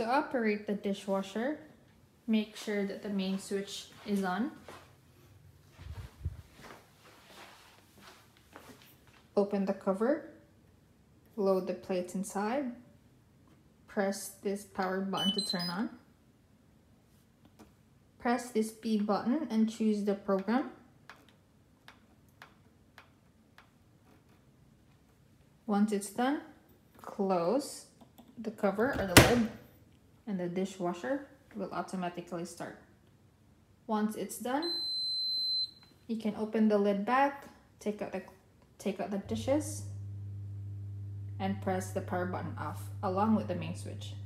To operate the dishwasher, make sure that the main switch is on. Open the cover, load the plates inside, press this power button to turn on. Press this B button and choose the program. Once it's done, close the cover or the lid and the dishwasher will automatically start. Once it's done, you can open the lid back, take out the dishes, and press the power button off along with the main switch.